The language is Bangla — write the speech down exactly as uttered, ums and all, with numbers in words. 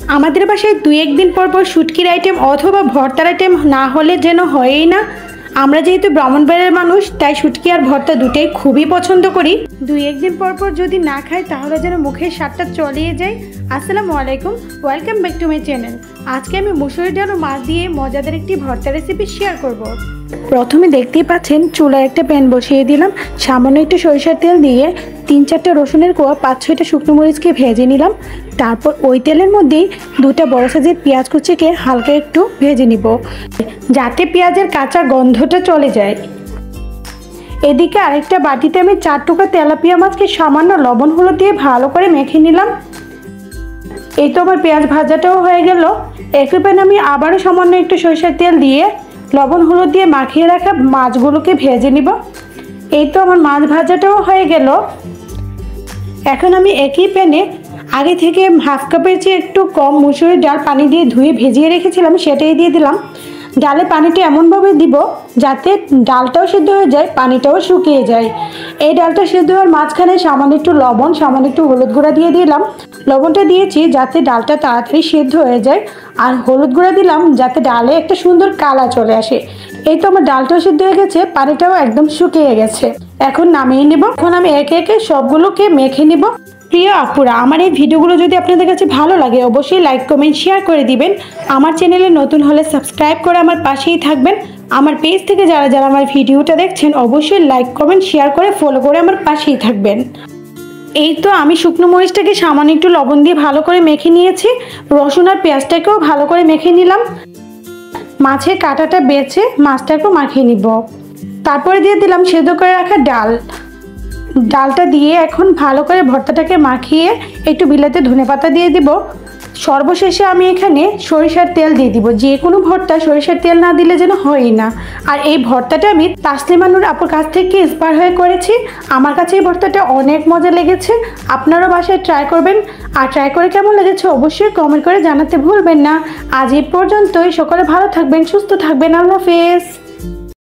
আমাদের বাসায় দুই একদিন পর পর শুটকির আইটেম অথবা ভর্তার আইটেম না হলে যেন হয়ই না। আমরা যেহেতু ব্রাহ্মণবাড়িয়ার মানুষ, তাই শুটকি আর ভর্তা দুটোই খুবই পছন্দ করি। দুই একদিন পর পর যদি না খাই তাহলে যেন মুখের স্বাদটা চলিয়ে যায়। আসসালামু আলাইকুম, welcome back to my channel. আজকে আমি মুসুরি ডাল ও মাছ দিয়ে মজাদার একটি ভর্তা রেসিপি শেয়ার করব। প্রথমে দেখতেই পাচ্ছেন চুলায় একটা প্যান বসিয়ে দিলাম। সামান্য একটু সরিষার তেল দিয়ে তিন চারটা রসুনের কোয়া, পাঁচ ছয়টা শুকনো মরিচকে ভেজে নিলাম। তারপর ওই তেলের মধ্যেই দুটা বড় সাইজের পেঁয়াজ কুচিকে হালকা একটু ভেজে নিব, যাতে পেঁয়াজের কাঁচা গন্ধটা চলে যায়। এদিকে আরেকটা বাটিতে আমি চার টুকরা তেলাপিয়া মাছকে সামান্য লবণ হলুদ দিয়ে ভালো করে মেখে নিলাম। এই তো আমার পেঁয়াজ ভাজাটাও হয়ে গেল। একই প্যানে আমি আবারও সামান্য একটু সরিষার তেল দিয়ে লবণ হলুদ দিয়ে মাখিয়ে রাখা মাছগুলোকে ভেজে নিব। এই তো আমার মাছ ভাজাটাও হয়ে গেল। এখন আমি একই প্যানে আগে থেকে হাফ কাপের চেয়ে একটু কম মুসুরির ডাল পানি দিয়ে ধুয়ে ভেজিয়ে রেখেছিলাম, সেটাই দিয়ে দিলাম। ডালে পানিটা এমনভাবে দিব যাতে ডালটাও সিদ্ধ হয়ে যায়, পানিটাও শুকিয়ে যায়। এই ডালটা সিদ্ধ হওয়ার মাঝখানে সামান্য একটু লবণ, সামান্য একটু হলুদ গুঁড়া দিয়ে দিলাম। লবণটা দিয়েছি যাতে ডালটা তাড়াতাড়ি সিদ্ধ হয়ে যায়, আর হলুদ গুঁড়া দিলাম যাতে ডালে একটা সুন্দর কালার চলে আসে। এই তো আমার ডালটাও সিদ্ধ হয়ে গেছে, পানিটাও একদম শুকিয়ে গেছে। এখন নামিয়ে নেব। এখন আমি একে একে সবগুলোকে মেখে নিব। প্রিয় আপুরা, আমার এই ভিডিওগুলো যদি আপনাদের কাছে ভালো লাগে অবশ্যই লাইক কমেন্ট শেয়ার করে দিবেন। আমার চ্যানেলে নতুন হলে সাবস্ক্রাইব করে আমার পাশেই থাকবেন। আমার পেজ থেকে যারা যারা আমার ভিডিওটা দেখছেন অবশ্যই লাইক কমেন্ট শেয়ার করে ফলো করে আমার পাশেই থাকবেন। এই তো আমি শুকনো মরিচটাকে সামান্য একটু লবণ দিয়ে ভালো করে মেখে নিয়েছি। রসুন আর পেঁয়াজটাকেও ভালো করে মেখে নিলাম। মাছের কাঁটাটা বেছে মাছটাকেও মাখিয়ে নিব। তারপরে দিয়ে দিলাম সেদ্ধ করে রাখা ডাল। ডালটা দিয়ে এখন ভালো করে ভর্তাটাকে মাখিয়ে একটু বিলাতে ধনেপাতা দিয়ে দিব। সর্বশেষে আমি এখানে সরিষার তেল দিয়ে দিব। যে কোনো ভর্তা সরিষার তেল না দিলে যেন হয়ই না। আর এই ভর্তাটা আমি তাসলিমা নূর আপুর কাছ থেকে ইন্সপায়ার হয়ে করেছি। আমার কাছে এই ভর্তাটা অনেক মজা লেগেছে। আপনারাও বাসায় ট্রাই করবেন, আর ট্রাই করে কেমন লেগেছে অবশ্যই কমেন্ট করে জানাতে ভুলবেন না। আজ এই পর্যন্তই। সকলে ভালো থাকবেন, সুস্থ থাকবেন। আল্লাহ হাফেজ।